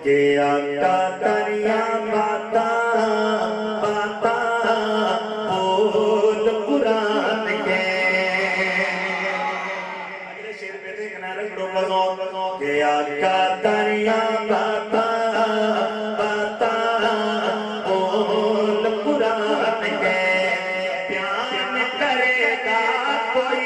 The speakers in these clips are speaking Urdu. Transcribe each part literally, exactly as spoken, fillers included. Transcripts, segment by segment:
کہ آقا تریاں باتاں باتاں بول قرآن کے اگلے شیر پہ دیکھنا رکھو بزوں کہ آقا تریاں باتاں باتاں بول قرآن کے بیان کرے گا کوئی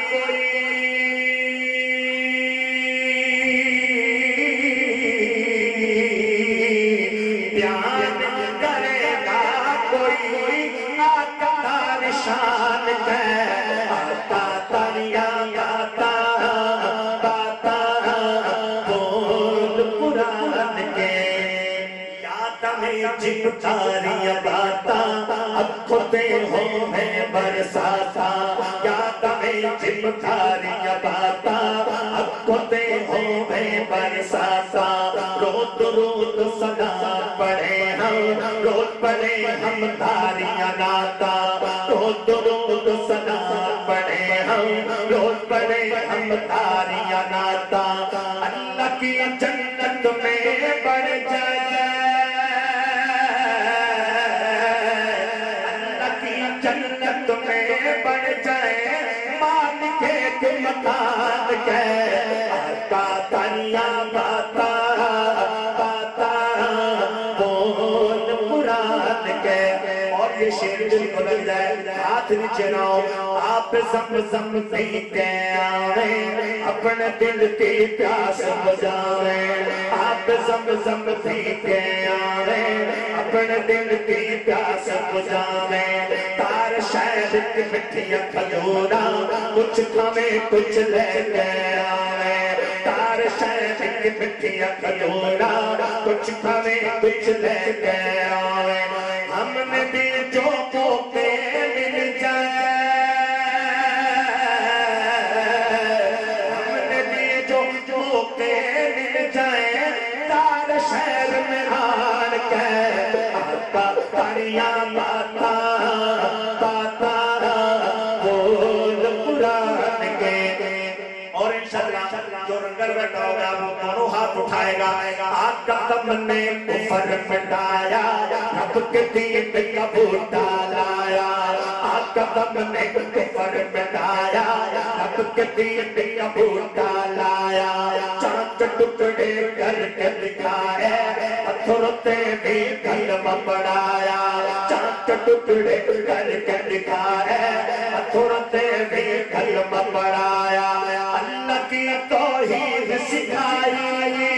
شان ہے آقا تریاں باتاں باتاں بول قرآن کے یاد میں جب تاریاں باتاں اب خودے ہو میں برساتا یاد میں جب تاریاں باتاں اب خودے ہو میں برساتا روز روز صدا پڑھے ہم روز پڑھے ہم تاریاں ناتا روز روز صدا پڑھے ہم روز پڑھے ہم تاریاں ناتا اللہ کی جنت میں بڑھ جائے اللہ کی جنت میں بڑھ جائے مالک کے مکان کے آقا تریاں باتاں باتاں بول قرآن کے اور یہ شیر دل کو لگ جائے ہاتھ نیچے ناؤ آپ زم زم پیتے آویں اپنے دل کی پیاس بجاویں آپ زم زم پیتے آویں اپنے دل کی پیاس بجاویں تار شہد کی مٹھیاں کھجورا کچھ کھویں کچھ لے کے آویں تار شہد کی مٹھیاں کھجورا کچھ کھویں کچھ لے کے آویں ہم نے بھی جو موقع مل جائے ہم نے بھی جو موقع مل جائے تار شہر میں آن کے آقا تریاں باتاں باتاں بول قرآن کے اور انشاءاللہ جو رنگر بیٹھا ہوگا وہ دونوں ہاتھ اٹھائے گا آقا تم نے کفر مٹایا رب کے دین کا بوٹا لایا آقا تم نے کفر مٹایا رب کے دین کا بوٹا لایا چاند ٹکڑے کر کے دکھائے پتھروں تے بھی کلمہ پڑھایا چاند ٹکڑے کر کے دکھائے پتھروں تے بھی کلمہ پڑھایا اللہ کی توحید سکھائی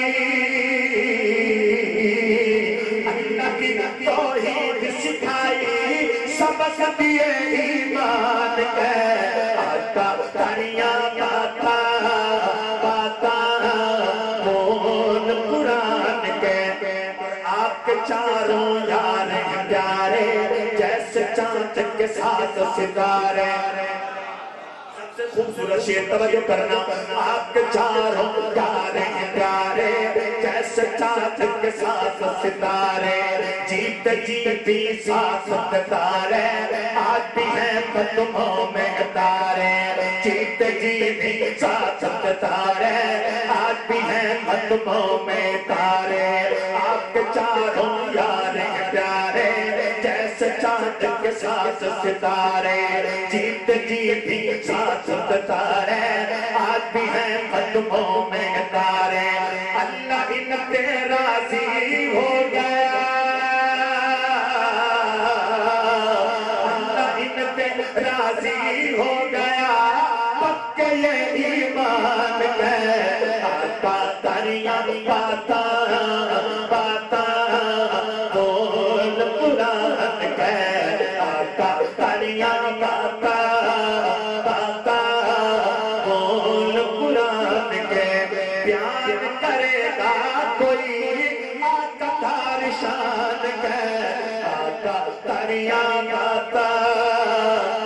اللہ کی توحید سکھائی سبق دیے ایمان کے آقا تریاں باتاں باتاں بول قرآن کے آپ کے چاروں یار ہیں پیارے جیسے چاند کے ساتھ ستارے خوبصورت شیر توجہ کرنا آپ کے چاروں پیارے ہیں پیارے جیسے چاند کے ساتھ ستارے جیتے جیتی ساتھ ستارے آج بھی ہیں قدموں میں تارے جیتے جیتی ساتھ ستارے آج بھی ہیں قدموں میں تارے آپ کے چاروں یار ہیں پیارے جیسے چاند کے ساتھ ستارے جیتے جیتی ساتھ ستارے آج بھی ہیں قدموں میں تارے اللہ ان پہ راضی ہو گیا اللہ ان پہ راضی ہو گیا پکے یہ ایمان کے آقا تریاں باتاں باتاں بول قرآن کے آقا تریاں باتاں بیان کرے گا کوئی آقا تار شان کے آقا تریاں باتاں